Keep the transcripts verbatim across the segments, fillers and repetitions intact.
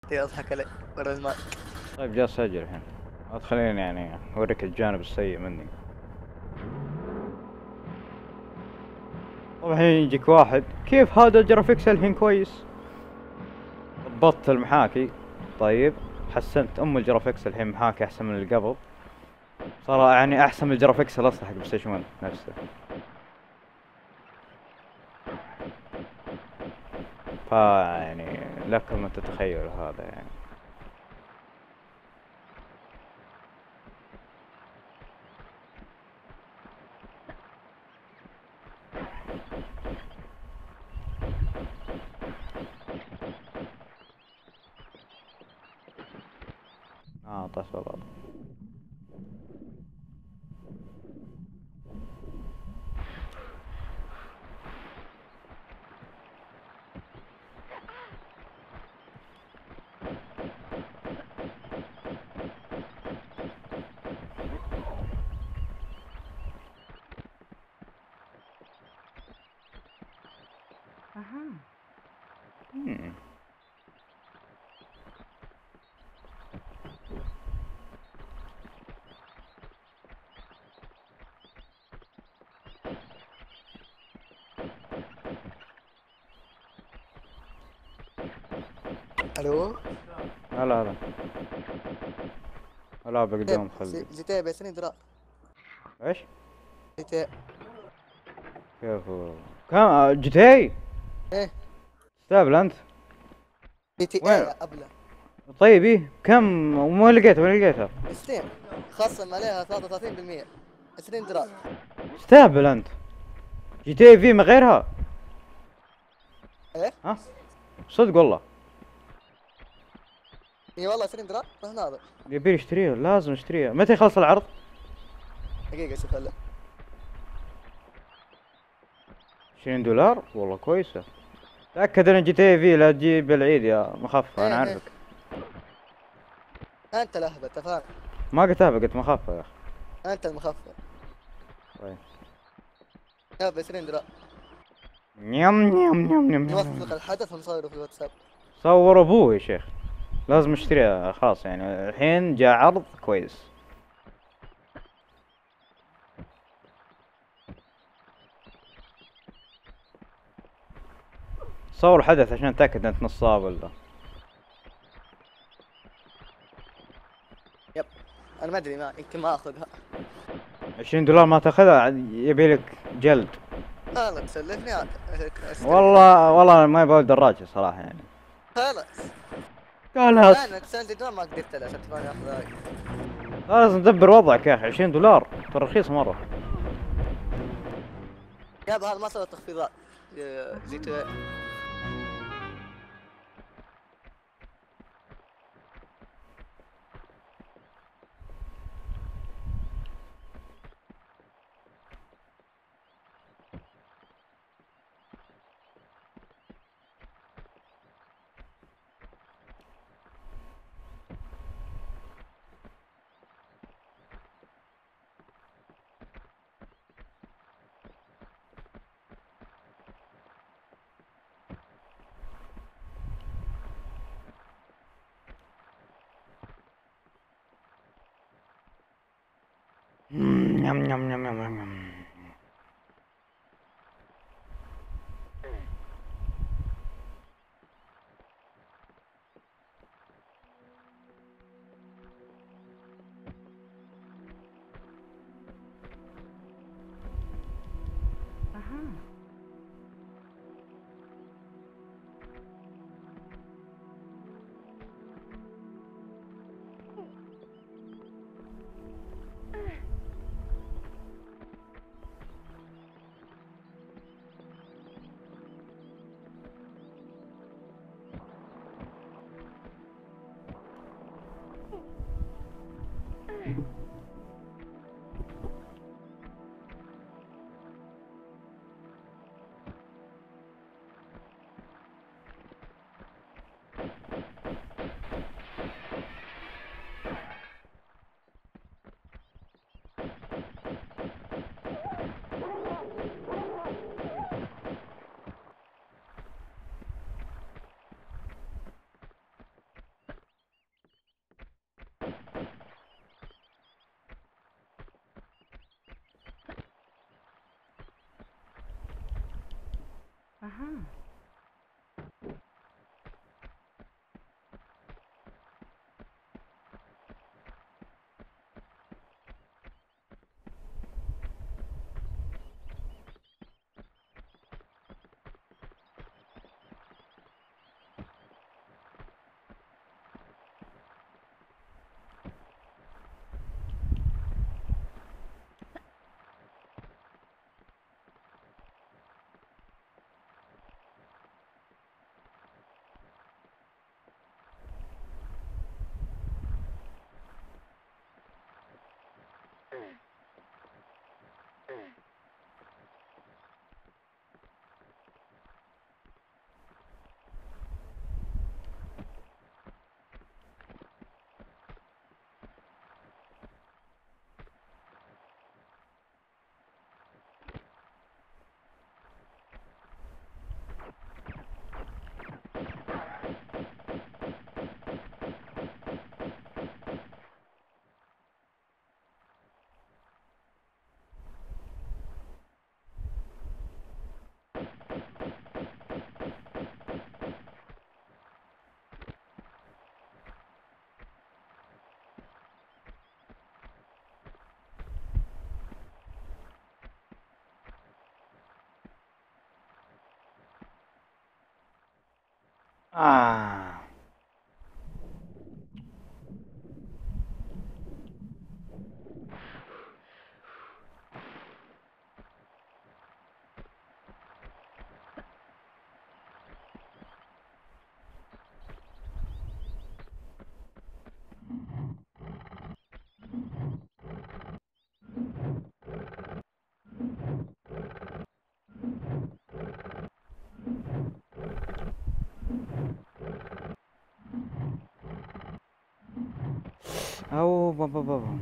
اضحك علي ورا الماء. طيب جالس اسجل الحين. لا تخليني يعني اوريك الجانب السيء مني. طبعا الحين يجيك واحد كيف هذا الجرافيكس الحين كويس. ضبطت المحاكي. طيب حسنت ام الجرافيكس الحين محاكي احسن من اللي قبل. صار يعني احسن من الجرافيكس الاصلي حق بلاي ستيشن واحد نفسه. فا يعني لكم ان تتخيلوا هذا يعني. اه طيب والله. مم. الو. لا لا لا طيب بقدام خلقي. جي تي بيسني درا. ايش؟ جي تي. كيف هو؟ كم جتي؟ ايه تستهبل انت. جي تي ايه وين؟ يا ابله. طيب ايه كم وين لقيتها وين لقيتها؟ ستيم خصم عليها ثلاثة وثلاثين بالمية. عشرين درهم. تستهبل انت. جي تي في من غيرها؟ ايه ها؟ صدق والله. اي والله عشرين درهم روح ناظر. يبي اشتريها لازم اشتريها متى يخلص العرض؟ دقيقة شوف هلا. عشرين دولار والله كويسة. تأكد ان جي تي في لا تجيب العيد يا مخفة انا ايه ايه عارفك. انت لهبة تفهم. ما قلت أهبل قلت مخفة يا اخي. انت المخفف. طيب. يا ب عشرين درهم. نيم نيم نيم نيم نوثق نيم. الحدث ونصوره في الواتساب. صور ابوه يا شيخ. لازم اشتريها خلاص يعني الحين جاء عرض كويس. صور حدث عشان اتاكد انت نصاب ولا. يب. انا ما ادري ما يمكن ما اخذها. عشرين دولار ما تاخذها يبي لك جلد. لا تسلفني عاد. والله والله ما يبغى دراجة صراحة يعني. خلاص. خلاص. انا عشرين دولار ما قدرت له عشان تبغاني اخذ هاي. لازم تدبر وضعك يا اخي عشرين دولار ترى رخيص مرة. ياب هذا ما سوى تخفيضات. جي تي إيه. نم نم نم نم نم. آه. أو بابا بابا.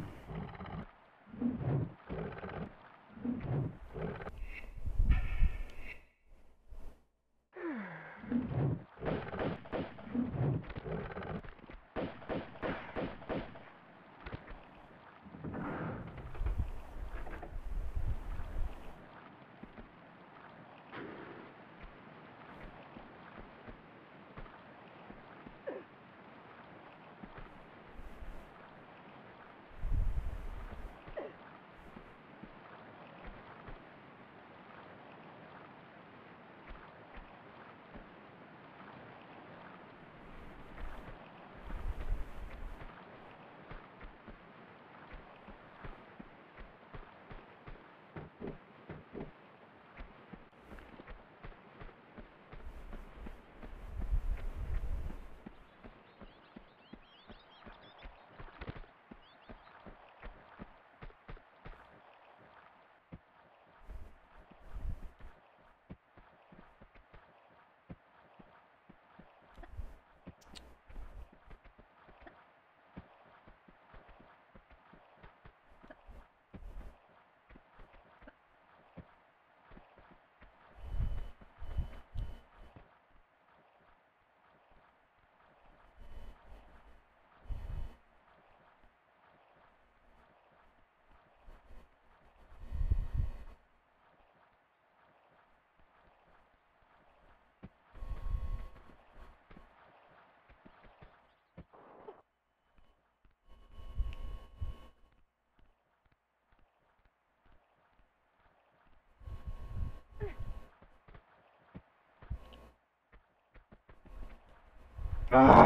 آه.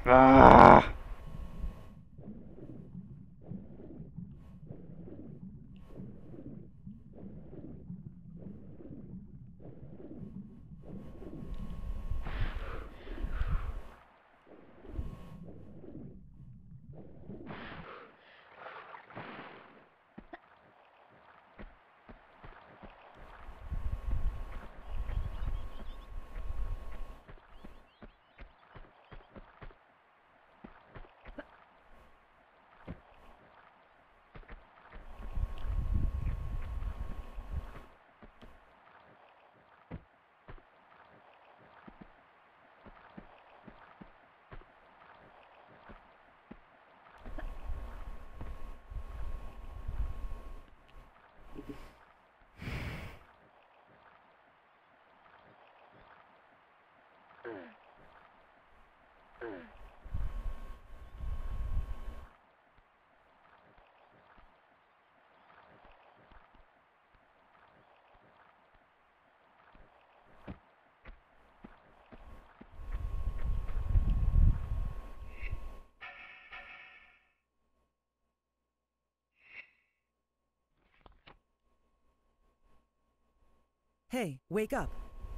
آه. Hey, wake up.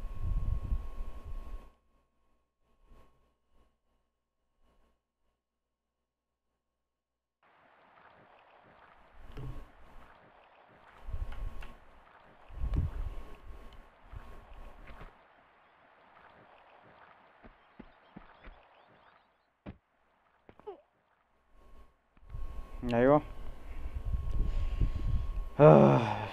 ايوه. آه.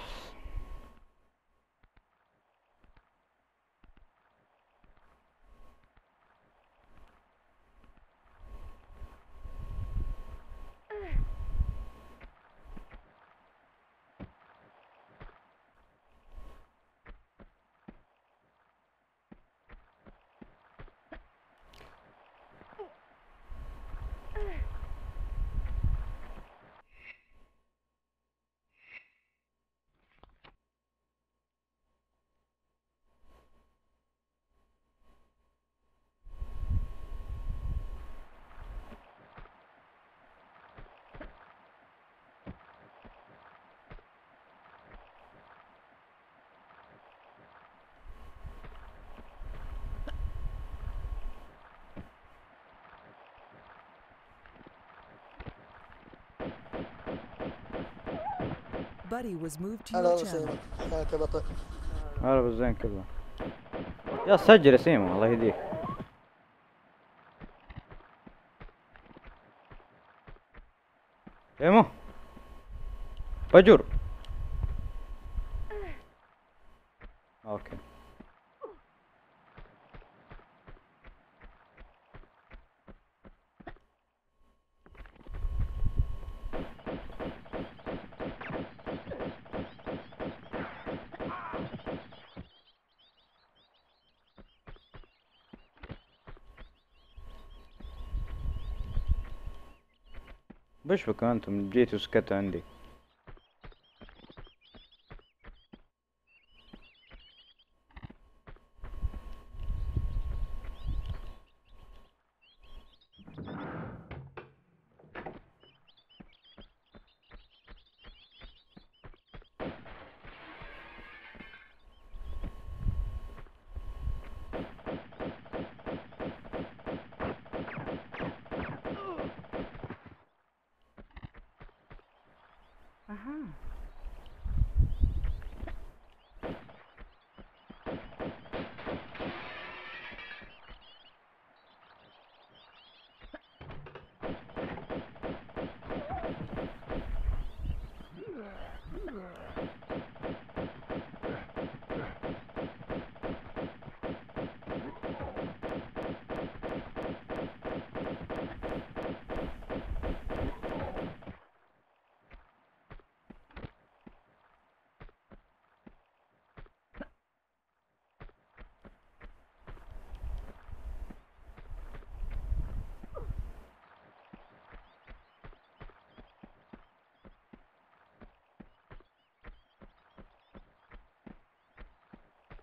Buddy was moved to هلا your والله channel. سيما. كانك يا بطل. هلا بالزين كله. يا سجل يا سيما الله يهديك. سيما بجر. اوكي. وش بكم انتم جيتوا سكتوا عندي؟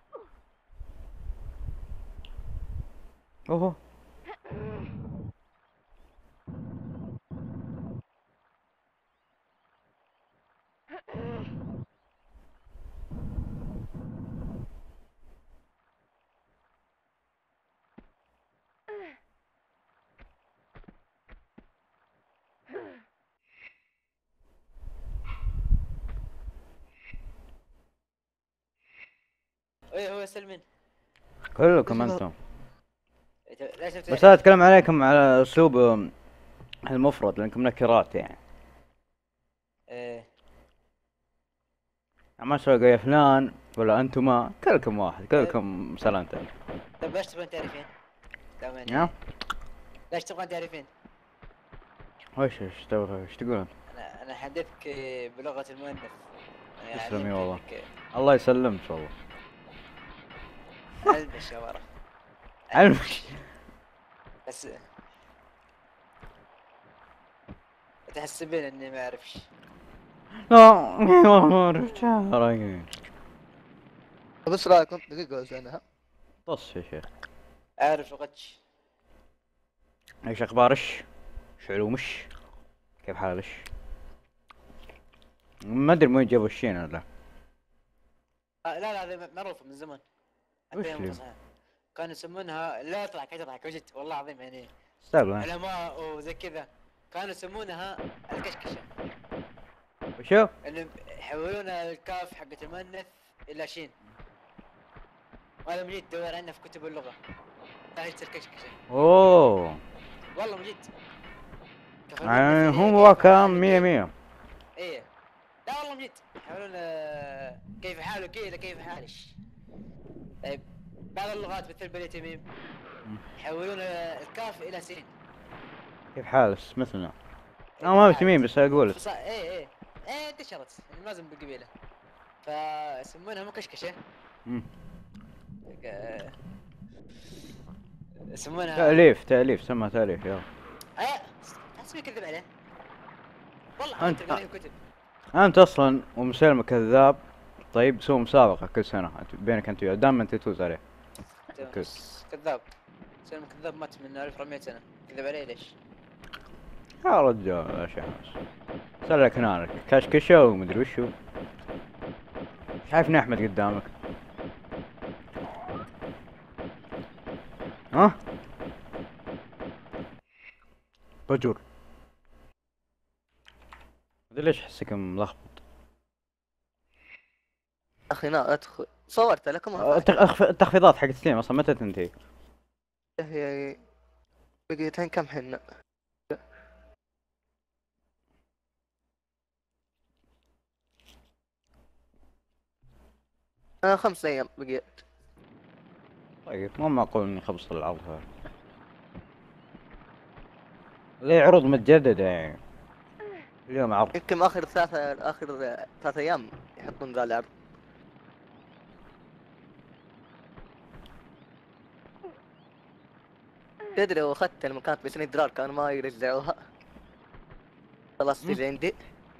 اوه ايه هو سلمين. كلكم انتم. لا شفت بس انا اتكلم عليكم على اسلوب آم، المفرد لانكم نكرات يعني. ايه ما اسوي يا فلان ولا انتما، كلكم واحد، طيب. كلكم سلامتك. طيب ليش تبغون تعرفين؟ دائما يا يعني ليش تبغون تعرفين؟ وش ايش تبغى ايش تقولون؟ انا انا حدثك بلغة المؤنث. يعني تسلمي علمت والله. انك الله يسلمك والله. علم الشوارع. علمك. بس تحسبين اني ما اعرفش. لا والله رجال. طب ايش رايكم؟ دقيقة وزنها. طص يا شيخ. اعرف لغتش. ايش اخبارش؟ شو علومش؟ كيف حالش؟ ما ادري من وين جابوا الشين هذا. آه لا لا هذه معروفة من زمان. وش حتى يوم اللي؟ التصحيح كانوا يسمونها، لا تضحك لا تضحك وجد والله العظيم يعني استقبل. علماء وزي كذا كانوا يسمونها الكشكشة. وشو؟ انهم يحولون الكاف حقت المؤنث الى شين. وهذا مجيد تدور عنه في كتب اللغة. تاهية الكشكشة. اوه. والله مجيد. كيف يعني المؤنث هي هو كيف كان حالك مية كيف- مية. ايه لا والله مجيد يحولون آه، كيف حالك الى كيف حالش. طيب بعض اللغات مثل بني تميم يحولون آه، الكاف الى سين. كيف حالش مثلنا. كيف انا ما حالك؟ بتمين بس اقول. فصا- ايه ايه ايه انتشرت يعني لازم بالقبيله فيسمونها مكشكشه. مم. آه، يسمونها تأليف تأليف سمى تأليف يلا. ايه اسمي كذب عليه والله أنت- انت قاري كتب. انت اصلا ومسلمة كذاب. طيب سووا مسابقة كل سنة أنت- بينك انت وياه دائما انت تفوز عليه. أوكي. بس كذاب سلم كذاب مات من ألف وأربعمية سنه كذب عليه ليش؟ يا رجال يا شمس. سلك نارك كشكشة ومدري وشو. شايفني احمد قدامك. ها؟ بجر. مدري ليش احسك ملخبط. اخي لا ادخل صورت لكم أه، التخ- أخف- التخفيضات حقت ستيم اصلا متى تنتهي؟ هي بقيتين كم حنا؟ آه خمس ايام بقيت. طيب مو معقول اني خبصت العرض هذا. ليه عروض متجددة يعني. اليوم عرض. يمكن اخر ثلاثة اخر ثلاث ايام يحطون ذا العرض. تدري لو اخذت لما كانت بعشرين دولار كانوا ما يرجعوها. خلاص تجي عندي.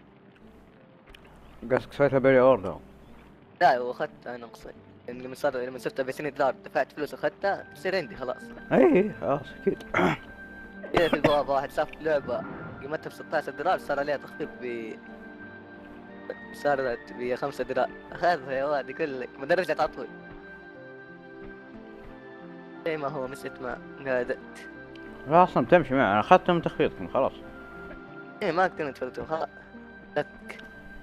قصدك سويتها بري اوردر. لا هو اخذت انا اقصد يعني لما صار لما صرت بعشرين دولار دفعت فلوس اخذتها تصير عندي خلاص. اي خلاص اكيد. كذا في البوابة واحد شاف لعبة قيمتها ب ستة عشر دولار صار عليها تخفيض ب صارت ب خمسة دولار اخذها يا واد يقول لك ما رجعت على طول. زي ما هو مشيت ما قعدت. لا اصلا بتمشي معي انا اخذتها من تخفيضكم خلاص. ايه ما كنت تفوتوا خلاص لك.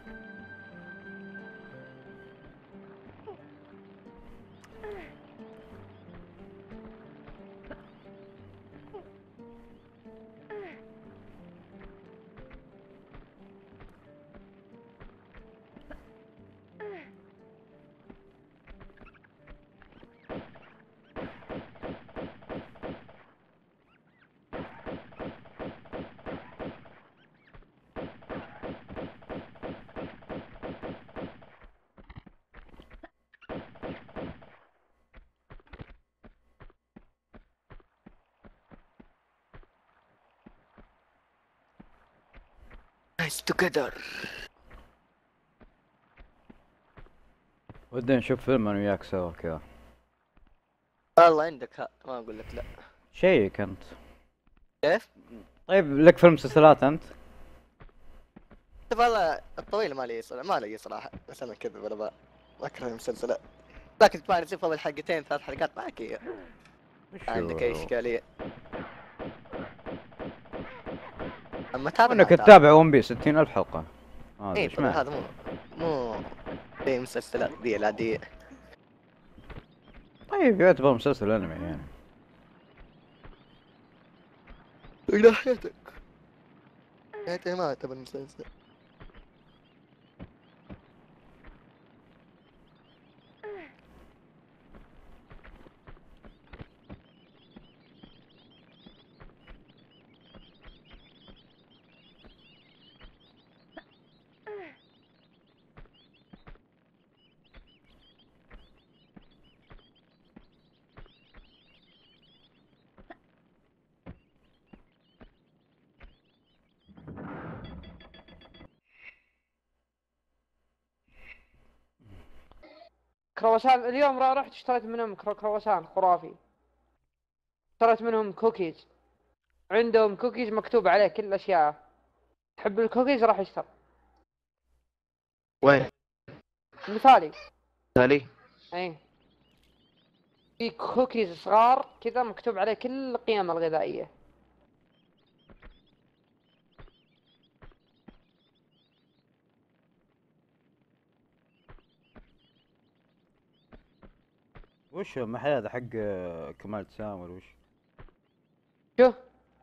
Nice together. ودي نشوف فيلم انا وياك سوا كذا. والله عندك ها ما اقول لك لا. شيك انت. كيف؟ طيب لك فيلم مسلسلات انت؟ شوف والله الطويل ما لي صراحة ما لي صراحة بس انا كذا ولا ما ما اكره المسلسلات. لكن تبغى نشوف اول حلقتين ثلاث حلقات معك إيه. عندك اي اشكالية. اما تابع انك ما تابع. تتابع ون بي ستين الف حلقة. هذا ايه ايش طبعا معنى؟ هذا مو مو زي المسلسلات دي العادية. طيب يعتبر مسلسل انمي يعني. ناحيتك ناحيتي ما اعتبر مسلسل. كرواسان اليوم را- رحت اشتريت منهم كرو- كرواسان خرافي. اشتريت منهم كوكيز، عندهم كوكيز مكتوب عليه كل الاشياء. تحب الكوكيز راح اشتر. وين مثالي. تالي؟ اي في كوكيز صغار كذا مكتوب عليه كل القيم الغذائية. وش المحل هذا حق آه، كمال تسام ولا وش؟ شو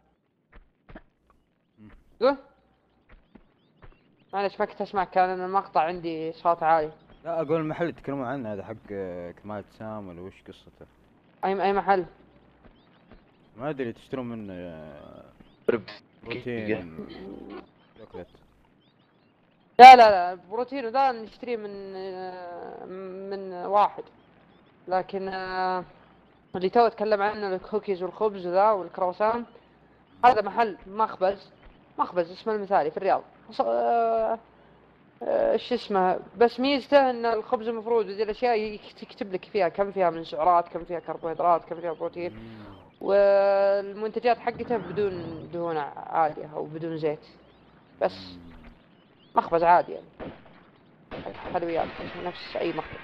قول. معلش ما كنت اسمعك، كان المقطع عندي صوت عالي. لا اقول المحل اللي تتكلمون عنه هذا حق آه، كمال تسام ولا وش قصته؟ اي اي محل؟ ما ادري تشترون منه آه، بروتين شوكليت. لا لا لا البروتين ذا نشتريه من آه، من واحد، لكن آه، اللي تو اتكلم عنه الكوكيز والخبز ذا والكروسان هذا محل مخبز. مخبز اسمه المثالي في الرياض. ص- آه، آه، ايش اسمه، بس ميزته ان الخبز المفروض وذي الاشياء يكت- يكتب لك فيها كم فيها من سعرات، كم فيها كربوهيدرات، كم فيها بروتين، والمنتجات حقته بدون دهون عالية او بدون زيت، بس مخبز عادي يعني حق حلويات نفس اي مخبز.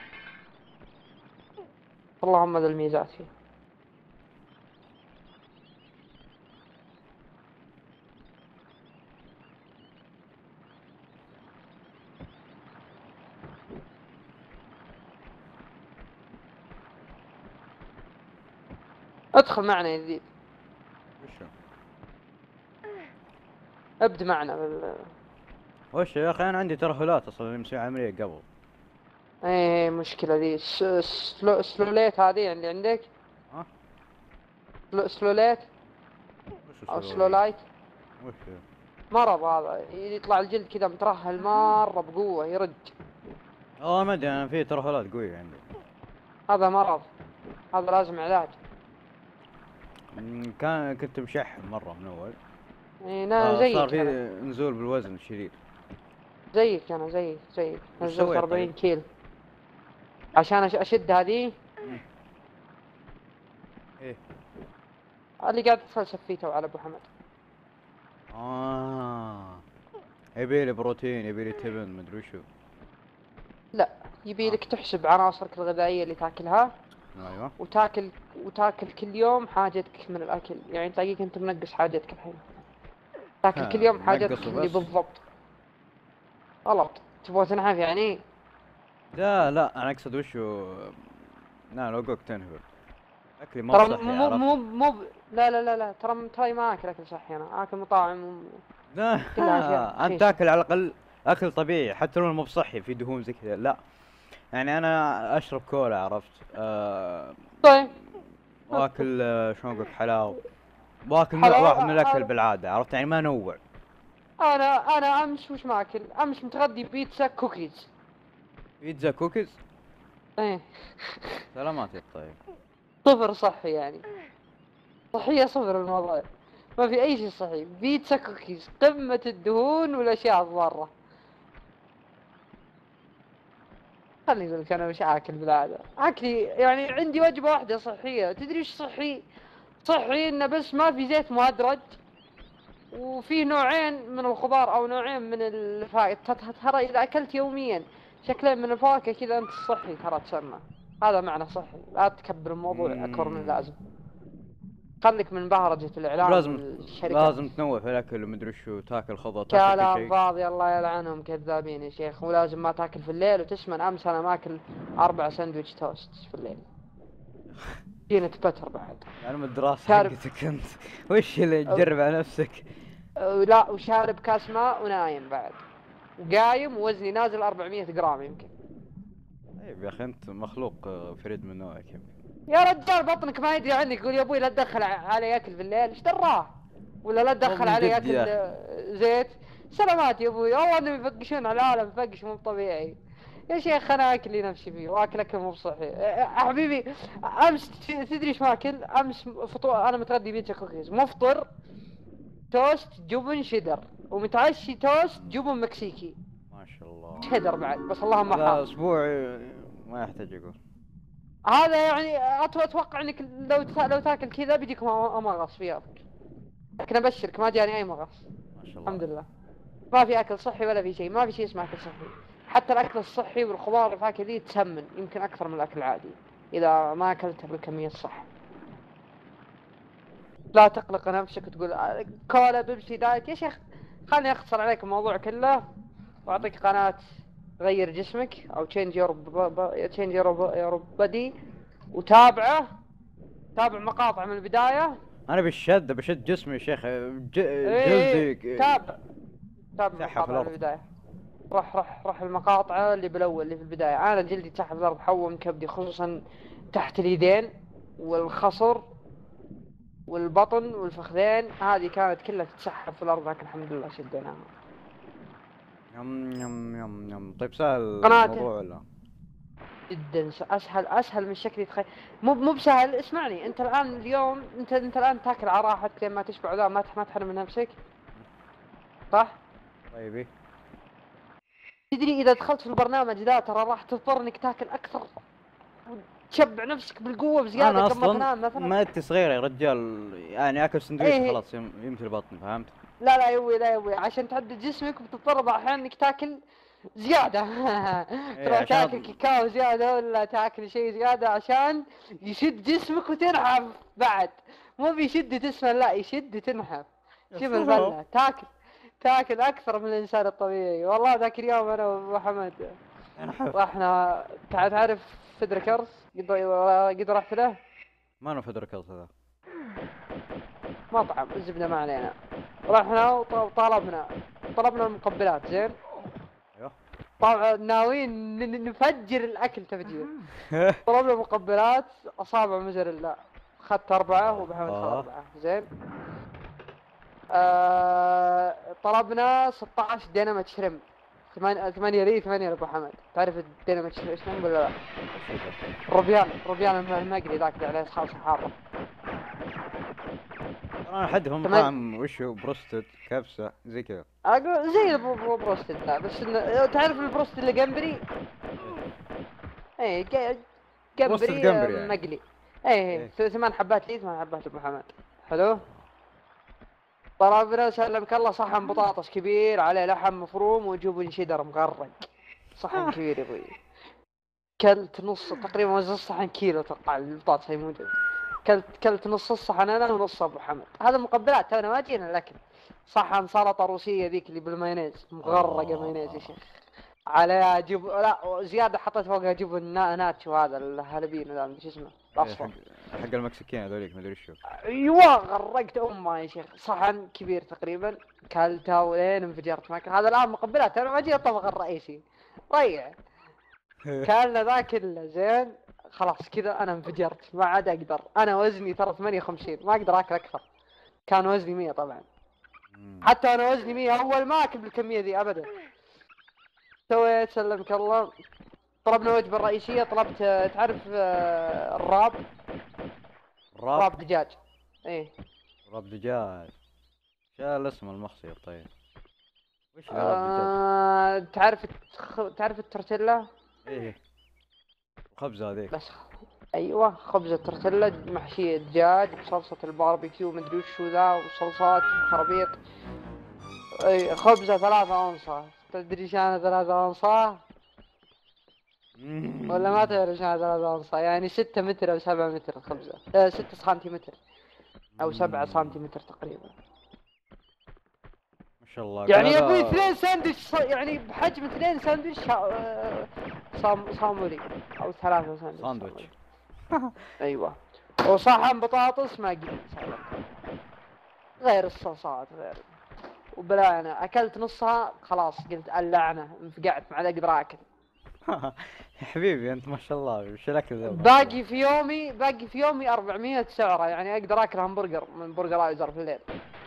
اللهم ذا الميزات فيه. ادخل معنا يا يزيد، وشو؟ ابد معنا بال... وش يا اخي انا عندي ترهلات اصلا مسوي عملية قبل. ايه مشكلة ذي س... سلو... سلوليت هذه اللي عندك. ها؟ سلو... سلوليت وش او السلوليت؟ سلولايت. وش؟ مرض هذا يطلع الجلد كذا مترهل مرة بقوة يرج. اه ما ادري انا في ترهلات قوية عندي. هذا مرض، هذا لازم علاج. مم، كان كنت مشحم مرة من اول. ايه انا آه زيك صار في أنا. نزول بالوزن شديد. زيك انا زيك زيك وش نزلت سويت أربعين طيب؟ كيلو عشان أش- اشد هذه مم. ايه. اللي قاعد اتفلسف فيه تو على ابو حمد. اه يبيلي بروتين يبيلي تبن مدري وشو. لا يبي آه. لك تحسب عناصرك الغذائية اللي تاكلها، ايوه. وتاكل وتاكل كل يوم حاجتك من الاكل. يعني تلاقيك انت منقص حاجتك الحين، تاكل ها، كل يوم منقص حاجتك اللي وبس؟ بالضبط. غلط، تبغى تنحف يعني. لا لا انا اقصد وشو. لا لو قلت تنهبل اكلي مو ترى صحي مو عرفت. مو مو ب- لا لا لا لا ترى ترى ما اكل اكل صحي، انا اكل مطاعم و- لا كلها أشياء انت رخيصة. تاكل على الاقل اكل طبيعي حتى لو مو بصحي في دهون زي كذا. لا يعني انا اشرب كولا عرفت. آه طيب واكل آه شلون اقول حلاوه. واكل نوع حلاوة واحد من الاكل حلاوة. بالعاده عرفت يعني ما نوع. انا انا امس وش ماكل؟ امس متغدي بيتزا كوكيز. بيتزا كوكيز. ايه سلامات يا طيب. صفر صحي يعني، صحية صفر الموضوع، ما في اي شيء صحي. بيتزا كوكيز قمة الدهون والاشياء الضارة. خليني اقول لك انا وش اكل بالعادة. اكلي يعني عندي وجبة واحدة صحية. تدري وش صحي؟ صحي انه بس ما في زيت مهدرج، وفي نوعين من الخضار او نوعين من الفاكهة. ترى اذا اكلت يوميا شكلين من الفواكه كذا انت صحي ترى تسمى. هذا معنى صحي، لا تكبر الموضوع اكبر من اللازم. خليك من بهرجة الاعلام لازم والشركات. لازم تنوع في الاكل ومدري شو تاكل خضار تاكل كل كلام شيء. فاضي الله يلعنهم كذابين يا شيخ. ولازم ما تاكل في الليل وتسمن. امس انا ماكل اربع سندويتش توست في الليل. بينت بتر بعد. يعني من الدراسة شارب. حقتك انت. وش اللي تجرب على نفسك؟ لا وشارب كاس ماء ونايم بعد، وقايم ووزني نازل أربعمية جرام يمكن. طيب يا اخي انت مخلوق آه، فريد من نوعك يمكن. يا رجال بطنك ما يدري عنك، يقول يا ابوي لا تدخل علي ياكل في الليل، ايش دراه؟ ولا لا تدخل من علي جد يا ياكل آه، زيت. سلامات يا ابوي، والله انهم يفقشون على العالم فقش مو طبيعي. يا شيخ انا اكل اللي نفسي فيه واكل اكل مو بصحي. يا حبيبي امس تدري ايش ماكل؟ امس فطور انا متغدي بيتزا كوكيز، مفطر توست جبن شيدر، ومتعشي توست جبن مكسيكي ما شاء الله. شيدر بعد، بس اللهم هذا حار. اسبوع آه، ما يحتاج اقول. هذا يعني أت- اتوقع انك لو تا- لو تاكل كذا بيجيك أم- امغص في يومك، لكن ابشرك ما جاني اي مغص ما شاء الله. الحمد لله. ما في اكل صحي ولا في شيء، ما في شيء اسمه اكل صحي. حتى الاكل الصحي والخضار والفاكهه ذي تسمن يمكن اكثر من الاكل العادي اذا ما اكلتها بالكميه الصح. لا تقلق نفسك وتقول آه، كولا بيبسي دايت. يا شيخ خلني اختصر عليك الموضوع كله واعطيك قناه غير جسمك او تشينج يور تشينج يور بودي، وتابعه، تابع مقاطع من البدايه. انا بالشدة بشد جسمي يا شيخ. ج... إيه، جلدي تابع تابع سحب في مقاطع من الأرض. البدايه. روح روح روح المقاطع اللي بالاول اللي في البدايه. انا جلدي تحت الارض حوم كبدي، خصوصا تحت اليدين والخصر والبطن والفخذين، هذه كانت كلها تتسحب في الارض، لكن الحمد لله شديناها. يم يم يم يم. طيب سهل قناته. الموضوع ولا؟ جدا س- اسهل اسهل من شكل يتخيل. مو مو بسهل. اسمعني انت الان اليوم انت انت الان تاكل على راحتك لين ما تشبع ذا، ما تح- ما تحرم من نفسك صح؟ طيب إيه؟ تدري اذا دخلت في البرنامج ذا ترى راح تضطر انك تاكل اكثر وتشبع نفسك بالقوه بزياده انا قبل ما اصلا تنام مثلا. مادتي صغيرة يا رجال، يعني اكل سندويش إيه. خلاص يم- يمثل بطني، فهمت؟ لا لا يوي لا يوي، عشان تعدل جسمك بتضطر بعض الاحيان انك تاكل زياده. تروح عشان تاكل أض- كاكاو زياده ولا تاكل شيء زياده عشان يشد جسمك وتنحف بعد. مو بيشد تسمن، لا يشد وتنحف. شوف الفله تاكل تاكل اكثر من الانسان الطبيعي. والله ذاك اليوم انا وابو حمد رحنا تع- تعرف فدركرز، قد قد رحت له ما انا فدرك هذا. مطعم الزبده ما علينا. رحنا وطلبنا طلبنا المقبلات زين. ايوه. طبعا ناويين ن- ن- نفجر الاكل تفجير. طلبنا مقبلات اصابع موزاريلا، اخذت اربعه وبحمد اخذ آه. اربعه زين. آه طلبنا ستة عشر ديناميت شريم، ثمانية ثمانية لي ثمانية لابو حمد. تعرف الديناميت شريم ولا لا؟ روبيان روبيان المقلي ذاك اللي عليه صلصه حاره. انا احدهم تمام. طعم وشو بروستد كبسة زي كذا. اقول زي البرو- برو- بروستد لا، بس إنه تعرف البروستد اللي جمبري؟ ايه ج- بروستد جمبري جمبري آه، يعني. مقلي. ايه إيه. ايه ث- ثمان حبات لي ثمان حبات ابو حمد. حلو. طلبنا سلمك الله صحن بطاطس كبير عليه لحم مفروم وجبن شيدر مغرق، صحن كبير يا ابوي. كلت نص تقريبا وزن الصحن كيلو اتوقع البطاطس هي موجودة. كلت كلت نص الصحن انا ونص ابو حمد. هذا مقبلات تونا ما جينا الاكل. صحن سلطه روسيه ذيك اللي بالمايونيز مغرقه مايونيز يا شيخ، عليها جب لا زياده حطيت فوقها جبن نا- ناتشو هذا الهالبين هذا شو اسمه إيه، الاصفر. حق حق المكسيكيين هذوليك ما ادري شو. ايوه غرقت امه يا شيخ. صحن كبير تقريبا كلتها ولين انفجرت ماكل. هذا الان مقبلات انا ما جيت الطبق الرئيسي ريع. كلنا ذا كله زين خلاص كذا انا انفجرت ما عاد اقدر. انا وزني ترى ثمانية وخمسين ما اقدر اكل اكثر. كان وزني مية طبعا. مم. حتى انا وزني مية اول ما اكل بالكميه ذي ابدا. سويت سلمك الله. طلبنا الوجبه الرئيسيه. طلبت آه، تعرف آه، الراب راب راب دجاج. ايه راب دجاج. شو الاسم المخصير طيب؟ وش ذا راب دجاج؟ آه، تعرف التخ... تعرف التورتيلا ايه خبزة هذيك. بس. ايوه خبزة تورتيلا محشية دجاج بصلصة الباربيكيو مدري وشو ذا وصلصات وخرابيط. اي خبزة ثلاثة أونصة. تدري شانها ثلاثة أونصة مم. ولا ما تعرف شانها ثلاثة أونصة؟ يعني ستة متر أو سبعة متر الخبزة. آه ستة سنتيمتر أو سبعة مم. سنتيمتر تقريبا. ما شاء الله. يعني يا هذا- ابوي اثنين ساندويتش ص- يعني بحجم اثنين ساندويتش آه، صام صامولي أو ثلاثة ساندويتش. ساندويتش. ايوه. وصحن بطاطس ما قد سويت. غير الصلصات غير. وبلا انا اكلت نصها خلاص قلت اللعنه انفقعت ما عاد اقدر اكل. يا حبيبي انت ما شاء الله وش الاكل ذا؟ باقي في يومي باقي في يومي أربعمية سعره، يعني اقدر اكل همبرجر من برجرايزر في الليل.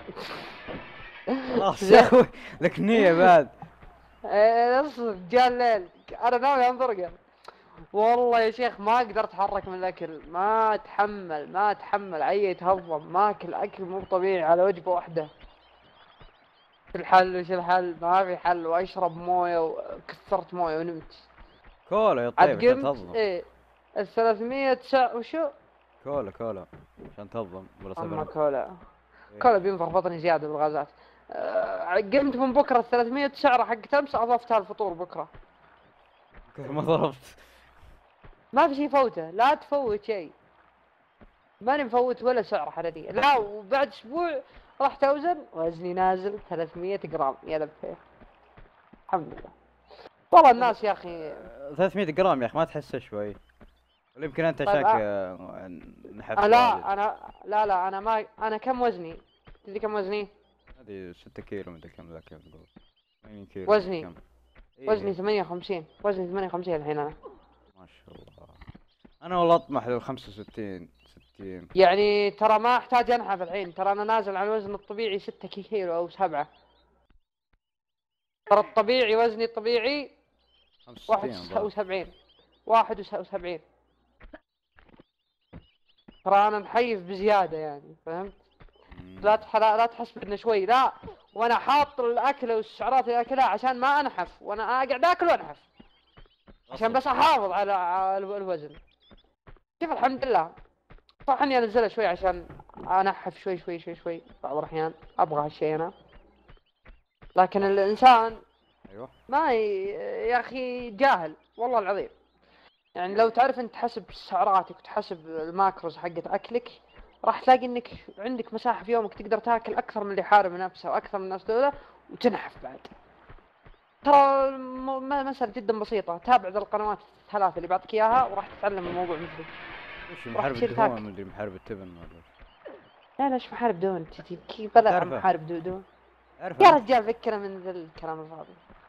خلاص يا اخوي لك نية بعد. ايه اصبر جاء الليل انا ناوي همبرجر. والله يا شيخ ما اقدر اتحرك من الاكل، ما اتحمل ما اتحمل عي يتهضم، ما اكل اكل مو طبيعي على وجبه واحده. شو الحل وش الحل؟ ما في حل. واشرب مويه وكثرت مويه ونمت. كولا يا عاد طيب عشان قمت تهضم. ايه ال ثلاثمية ساعة وشو؟ كولا كولا عشان تهضم ولا اما سبب. كولا كولا بينفخ بطني زياده بالغازات. آه قمت من بكره ال ثلاثمية سعره حقت امس اضفتها الفطور بكره. كثر ما ضربت. ما في شيء فوته، لا تفوت شيء. ماني مفوت ولا سعر حرارية. لا وبعد اسبوع رحت اوزن وزني نازل ثلاثمية جرام يا لبيه. الحمد لله. والله الناس يا اخي. ثلاثمية جرام يا اخي ما تحسه شوي؟ ولا يمكن انت طيب عشانك أ- آه، نحفت أه واجد. لا انا لا لا انا ما انا كم وزني؟ تدري كم وزني؟ هذه ستة كيلو مدري كم ذاك يوم تقول. ثمانين كيلو وزني كم؟ إيه. وزني ثمانية وخمسين وزني ثمانية وخمسين الحين انا. ما شاء الله. انا والله اطمح لل خمسة وستين ستين. يعني ترى ما احتاج انحف الحين، ترى انا نازل عن الوزن الطبيعي ستة كيلو او سبعة. ترى الطبيعي وزني الطبيعي واحد خمسة وستين وسبعين واحد وسبعين. ترى انا محيف بزيادة يعني فهمت؟ لا تح... لا لا تحسب انه شوي لا. وانا حاط الاكل والسعرات اللي اكلها عشان ما انحف، وانا اقعد اكل وانحف عشان بس احافظ على على الو- الوزن. شوف الحمد لله صح اني انزلها شوي عشان انحف شوي شوي شوي شوي بعض الاحيان ابغى هالشيء انا. لكن الانسان ايوه. ما ي... يا اخي جاهل والله العظيم. يعني لو تعرف انت تحسب سعراتك وتحسب الماكروز حقت اكلك راح تلاقي انك عندك مساحة في يومك تقدر تاكل اكثر من اللي يحارب نفسه واكثر من الناس دولة وتنحف بعد. ترى الم- م- مسألة جدا بسيطة، تابع ذا القنوات الثلاثة اللي بعطيك اياها وراح تتعلم الموضوع مثلي. وش راح محارب تصير الدهون تاكل. مدري محارب التبن ولا لا لا ايش محارب دهون تجي كيف بلا تعرفه؟ محارب دو- دهون. عارف يا أنت؟ رجال فكره من ذا الكلام الفاضي.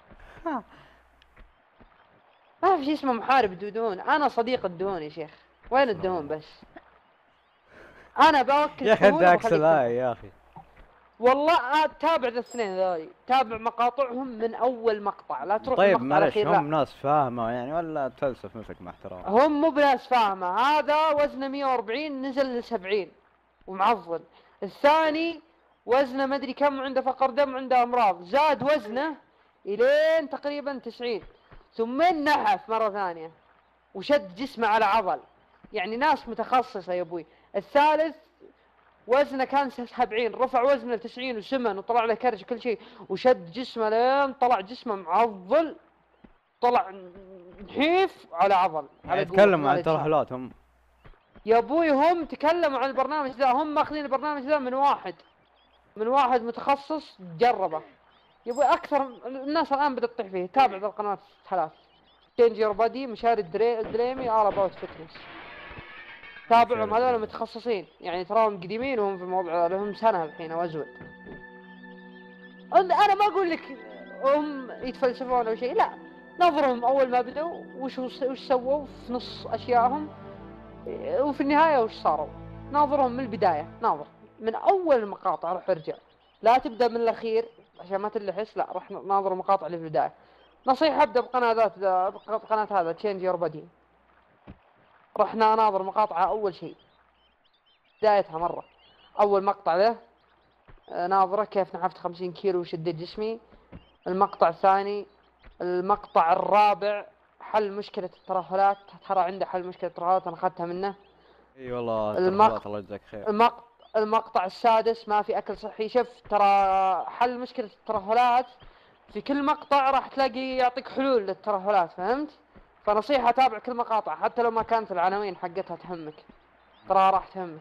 ما في شيء اسمه محارب دهون، انا صديق الدهون يا شيخ. وين الدهون بس؟ انا باكل يا اخي انت دهون عكس وبخليك الآية تاكل. يا اخي. والله آه، تابع ذا الاثنين ذولي، تابع مقاطعهم من اول مقطع، لا تروح طيب المقطع معلش الاخير لا. هم ناس فاهمة يعني ولا تفلسف مثلك مع احترام؟ هم مو بناس فاهمة. هذا وزنه مية وأربعين نزل لسبعين ومعضل. الثاني وزنه مدري كم وعنده فقر دم وعنده امراض، زاد وزنه الين تقريبا تسعين ثم نحف مرة ثانية وشد جسمه على عضل. يعني ناس متخصصة يا ابوي. الثالث وزنه كان سبعين رفع وزنه ل تسعين وسمن وطلع له كرش كل شيء وشد جسمه لين طلع جسمه معضل، طلع نحيف على عضل يعني على يتكلموا عن قوة. الترهلات هم. يا ابوي هم تكلموا عن البرنامج ذا، هم ماخذين البرنامج ذا من واحد من واحد متخصص جربه. يا ابوي اكثر الناس الان بدأت تطيح فيه. تابع ذا القنوات الثلاث تشينج يور بادي مشاري الدري... الدريمي all about fitness. تابعهم هذول متخصصين يعني تراهم قديمين وهم في الموضوع لهم سنة الحين او ازود. انا ما اقول لك هم يتفلسفون او شيء لا، نظرهم اول ما بدأوا وش وش سووا في نص اشيائهم وفي النهاية وش صاروا. ناظرهم من البداية، ناظر من أول المقاطع روح ارجع، لا تبدأ من الأخير عشان ما تلحس. لا روح ناظر المقاطع اللي في البداية. نصيحة ابدأ بقناة ذات بقناة هذا تشينج يور بادي. رحنا ناظر مقاطعة أول شيء بدايتها مرة. أول مقطع له ناظرة كيف نحفت خمسين كيلو وشديت جسمي. المقطع الثاني، المقطع الرابع حل مشكلة الترهلات. ترى عنده حل مشكلة الترهلات أنا أخذتها منه. اي والله المق- الترهلات الله يجزاك خير. المقطع المقطع السادس ما في اكل صحي. شوف ترى حل مشكلة الترهلات في كل مقطع راح تلاقي يعطيك حلول للترهلات فهمت؟ فنصيحة تابع كل مقاطع حتى لو ما كانت العناوين حقتها تهمك، ترى راح تهمك.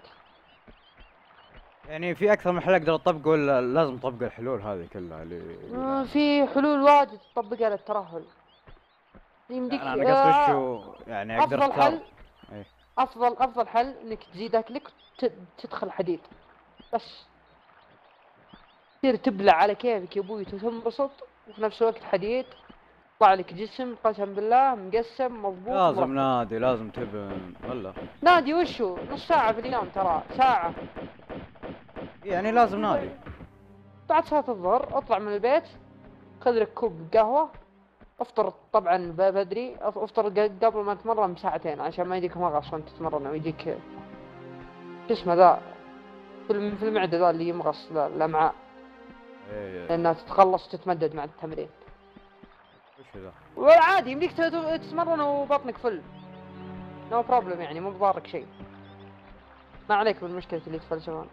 يعني في اكثر من حل اقدر اطبقه ولا لازم اطبق الحلول هذه كلها اللي آه، في حلول واجد تطبقها للترهل. يمديك انا انا قصدي آه، وشو يعني اقدر افضل اختار. حل إيه. افضل افضل حل انك تزيد اكلك وتدخل حديد بس، تصير تبلع على كيفك يا ابوي وتنبسط، وفي نفس الوقت حديد يطلع لك جسم قسم بالله مقسم مضبوط لازم مرتب. نادي، لازم تبن ولا نادي وشو نص ساعة في اليوم ترى ساعة. يعني لازم نادي. بعد صلاة الظهر اطلع من البيت، خذ لك كوب قهوة، افطر طبعا ب- بدري، أف- افطر ق- قبل ما تتمرن بساعتين عشان ما يجيك مغص وانت تتمرن ويجيك شو اسمه ذا في الم- في المعدة ذا اللي يمغص ذا الامعاء، ايه لانها تتخلص وتتمدد مع التمرين. وش ذا؟ والعادي يمديك ت- ت- تتمرن وبطنك فل، نو بروبلم يعني مو بضارك شيء، ما عليك بالمشكلة اللي تفلسفون.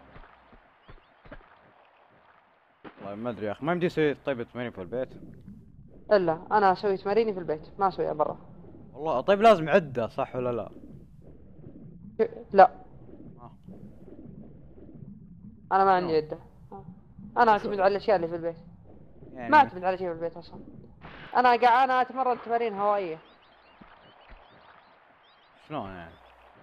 والله ما ادري يا اخي، ما يمدي يسوي طيب التمارين في البيت. الا انا اسوي تماريني في البيت ما اسويها برا. والله طيب لازم عدة صح ولا لا؟ لا آه. انا ما شلون؟ عندي عدة، انا وشو- اعتمد على الاشياء اللي في البيت، يعني ما اعتمد على شيء في البيت اصلا. انا قاعد انا اتمرن تمارين هوائية. شلون يعني؟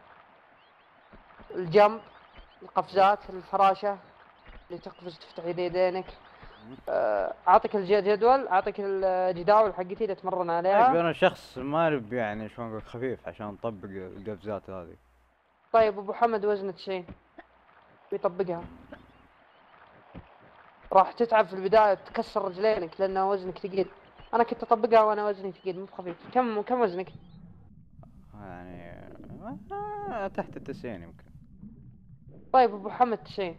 الجنب، القفزات، الفراشة اللي تقفز تفتح يدينك. آه، اعطيك الج- جدول، اعطيك الجداول حقتي اللي اتمرن طيب عليها. انا شخص ما نبي يعني شلون اقول خفيف عشان نطبق القفزات هذه. طيب ابو محمد وزنه تسعين بيطبقها، راح تتعب في البداية تكسر رجلينك لأن وزنك ثقيل. أنا كنت أطبقها وأنا وزني ثقيل مو خفيف. كم كم وزنك؟ يعني آه تحت التسعين يمكن. طيب أبو محمد تسعين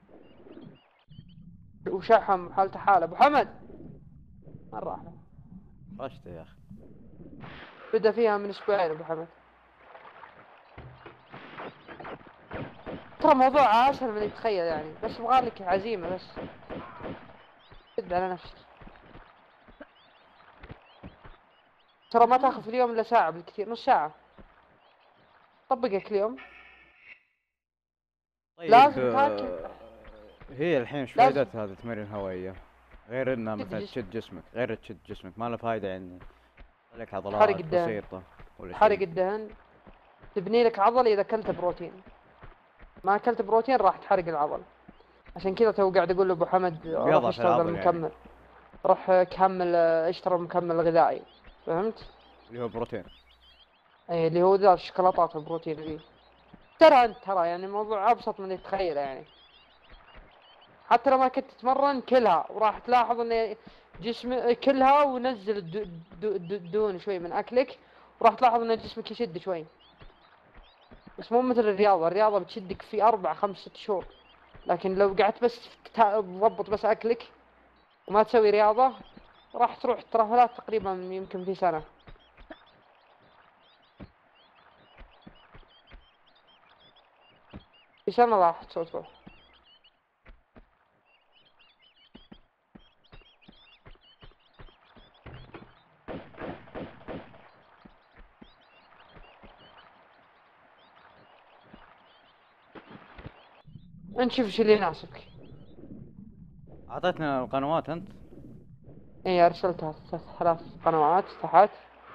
وشحم حالته حالة. أبو محمد مرة واحدة رشته يا اخي. بدأ فيها من أسبوعين. أبو محمد ترى موضوع أسهل من اللي تتخيل يعني، بس يبغى لك عزيمة بس، شد على نفسك. ترى ما تاخذ في اليوم إلا ساعة بالكثير، نص ساعة طبقها كل يوم. طيب لازم آه، تاكل. هي الحين ايش لازم. فائدتها هذه التمارين الهوائية؟ غير انها تشد مثلا جسمك. تشد جسمك، غير تشد جسمك ما له فايدة يعني لك حرق عضلات الدهن. بسيطة ولا حرق شيء. الدهن، تبني لك عضل إذا أكلت بروتين، ما أكلت بروتين راح تحرق العضل. عشان كذا تو قاعد أقول لأبو حمد روح بيضعف اشتري ذا العضل يعني. المكمل، روح كمل اشتري المكمل الغذائي، فهمت؟ اللي هو بروتين. اي اللي هو ذا الشوكولاتات البروتين ذي. ترى انت ترى يعني الموضوع ابسط من اللي تتخيله يعني. حتى لو ما كنت تتمرن كلها وراح تلاحظ ان جسم كلها ونزل الدو- الدو- الدو- الدهون شوي من اكلك، وراح تلاحظ ان جسمك يشد شوي. بس مو مثل الرياضة، الرياضة بتشدك في اربع خمس ست شهور، لكن لو قعدت بس تتا- تضبط بس اكلك وما تسوي رياضة راح تروح ترهلات تقريبا يمكن في سنة. في سنة راح تسوي تروح. انت شوف ايش اللي يناسبك. اعطيتنا القنوات انت؟ اي ارسلتها ثلاث قنوات تحت.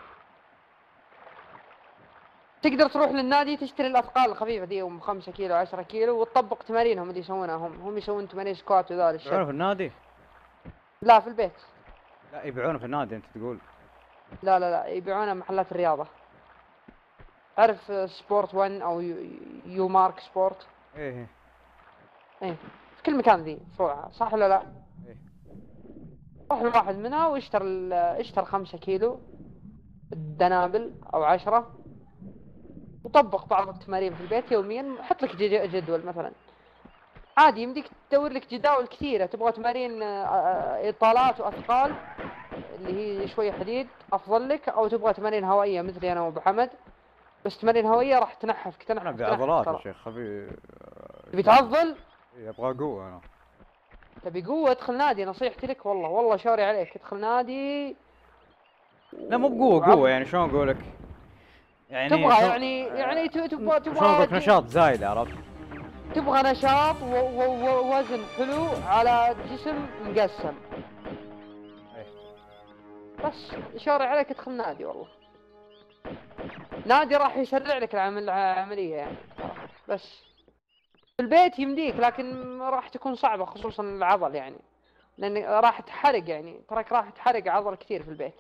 تقدر تروح للنادي تشتري الاثقال الخفيفة دي ام خمسة كيلو عشرة كيلو وتطبق تمارينهم اللي يسوونها هم هم يسوون تمارين سكوات وذا يبيعونه الشيء. في النادي؟ لا في البيت. لا يبيعونه في النادي انت تقول؟ لا لا لا يبيعونها محلات الرياضة. عرف سبورت ون او يو, يو مارك سبورت؟ ايه ايه ايه في كل مكان ذي فروعها صح ولا لا؟ ايه. روح لواحد منها واشتر ال- اشتر خمسة كيلو دنابل او عشرة، وطبق بعض التمارين في البيت يوميا. حط لك جد- جدول مثلا عادي، يمديك تدور لك جداول كثيرة. تبغى تمارين آه، آه، اطالات واثقال اللي هي شوية حديد افضل لك، او تبغى تمارين هوائية مثلي انا وابو حمد. بس تمارين هوائية راح تنحفك تنحف انا ابي تنحف عضلات يا ترى. شيخ خفيف. تبي تعضل؟ إيه، ابغى قوة انا. تبي قوة ادخل نادي، نصيحتي لك والله والله شوري عليك ادخل نادي. لا مو بقوة وعض- قوة يعني شلون اقول لك؟ يعني تبغى شلون- يعني يعني ت- تبغى شلون اقول لك تبغى نشاط زايد عرفت؟ تبغى نشاط و- و- ووزن حلو على جسم مقسم. إيه. بس شوري عليك ادخل نادي والله. نادي راح يسرع لك العمل العملية يعني. بس في البيت يمديك، لكن راح تكون صعبة خصوصا العضل يعني، لان راح تحرق يعني، تراك راح تحرق عضل كثير في البيت.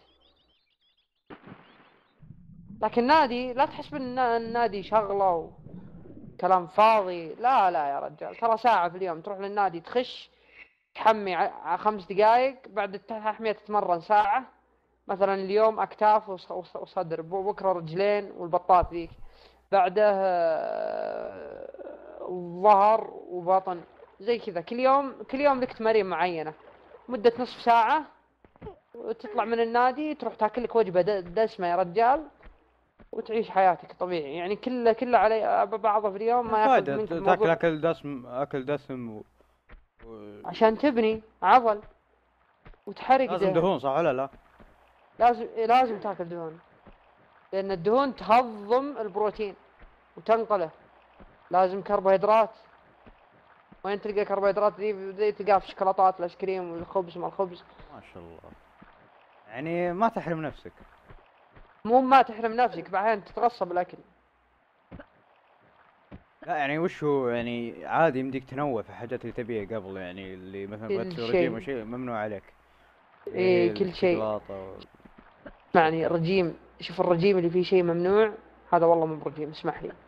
لكن نادي لا تحسب ان النادي شغله وكلام فاضي، لا لا يا رجال، ترى ساعة في اليوم تروح للنادي، تخش تحمي ع- خمس دقائق، بعد التحمية تتمرن ساعة مثلا، اليوم اكتاف وص- وص- وصدر، بكره رجلين والبطاط ذيك، بعده آه، ظهر وبطن، زي كذا كل يوم. كل يوم لك تمارين معينة مدة نصف ساعة، وتطلع من النادي تروح تاكل لك وجبة د- دسمة يا رجال، وتعيش حياتك طبيعي يعني. كله كله علي بعضه في اليوم ما ياخذ فايدة منك تاكل الموضوع. اكل دسم اكل دسم و... و... عشان تبني عضل وتحرق لازم دهن. دهون صح ولا لا؟ لازم لازم تاكل دهون، لان الدهون تهضم البروتين وتنقله. لازم كربوهيدرات، وين تلقى كربوهيدرات ذي؟ ذي تلقاها في الشوكولاتات، الايس كريم والخبز مع الخبز. ما شاء الله، يعني ما تحرم نفسك. مو ما تحرم نفسك، بعدين تتغصب الاكل. لا يعني وش هو يعني عادي يمديك تنوع في حاجات اللي تبيها قبل، يعني اللي مثلا بغيت كل تسوي شيء. رجيم وشيء ممنوع عليك. ايه إيه كل شيء. الشوكولاتة و... يعني الرجيم، شوف الرجيم اللي فيه شيء ممنوع هذا والله مو برجيم، اسمح لي.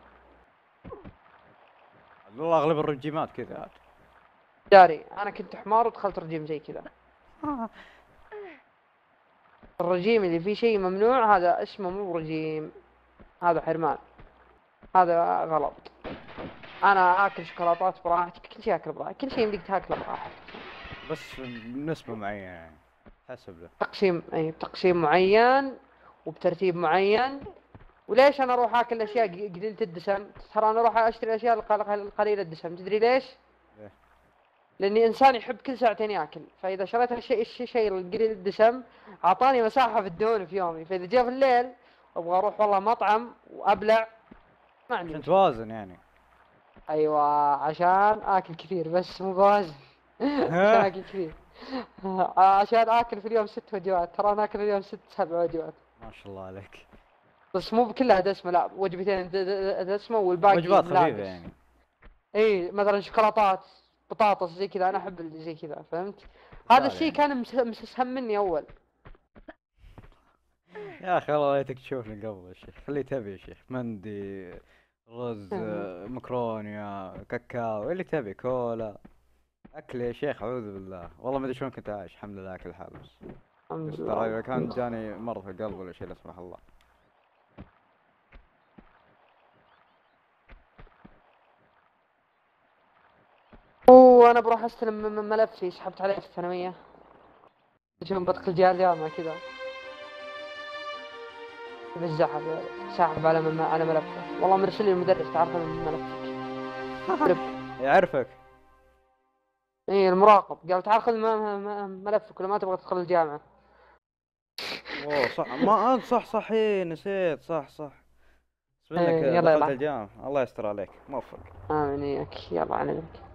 والله اغلب الرجيمات كذا عاد. داري انا كنت حمار ودخلت رجيم زي كذا. الرجيم اللي فيه شيء ممنوع هذا اسمه مو رجيم، هذا حرمان، هذا غلط. انا اكل شوكولاتات براحتي، كل شيء اكل براحتي، كل شيء يمديك تاكله براحتك، بس بنسبة معينة يعني حسب له. تقسيم، اي بتقسيم معين وبترتيب معين. وليش انا اروح اكل اشياء ق- قليلة الدسم؟ ترى انا اروح اشتري الاشياء الق- القليلة الدسم، تدري ليش؟ ليه؟ لاني انسان يحب كل ساعتين ياكل، فاذا شريت الشيء الشيء الشيء القليل الدسم اعطاني مساحة في الدهون في يومي، فاذا جاء في الليل ابغى اروح والله مطعم وابلع، ما عندي عشان مشكلة. توازن يعني. ايوه عشان اكل كثير، بس مو بوازن. عشان اكل كثير. عشان اكل في اليوم ست وجبات، ترى انا اكل في اليوم ست سبع وجبات، ما شاء الله عليك. بس مو بكلها دسمة، لا وجبتين د- د- دسمة والباقي وجبات خفيفة ملابس. يعني. اي مثلا شوكولاتات، بطاطس زي كذا، انا احب اللي زي كذا، فهمت؟ هذا مثال الشيء يعني. كان مس- مسسهم مني اول. يا اخي والله ليتك تشوفني قبل يا شيخ، خليه تبي يا شيخ، مندي، رز، مكرونيا، كاكاو، اللي تبي، كولا، اكل يا شيخ اعوذ بالله، والله ما ادري شلون كنت عايش، الحمد لله اكل حال بس. الحمد بس لله. ترى اذا كان جاني مرض في القلب ولا شيء لا سمح الله. وانا بروح استلم م- م- ملفي، سحبت عليه في الثانوية، يوم بدخل جامعة كذا بالزحف ساحب على م- على ملفه، والله مرسل لي المدرس تعرف من ملفك. يعرفك. ايه المراقب قال تعال خذ م- م- ملفك ولا ما تبغى تدخل الجامعة. اوه صح، ما انت صح صح إيه نسيت، صح صح. بسم انك إيه، يلا دخلت يلا. الجامعة، الله يستر عليك، موفق. امين، ياك يلا على ذلك.